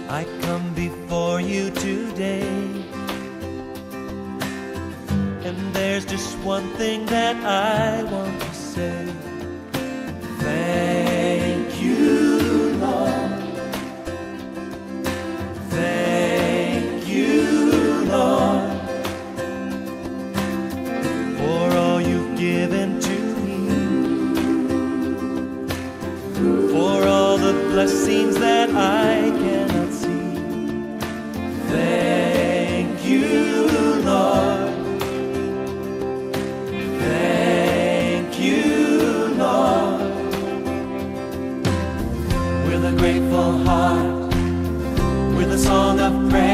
I come before you today, and there's just one thing that I want to say. Thank you, Lord. Thank you, Lord, for all you've given to me, for all the blessings that I cannot see. Thank you, Lord. Thank you, Lord. With a grateful heart, with a song of praise,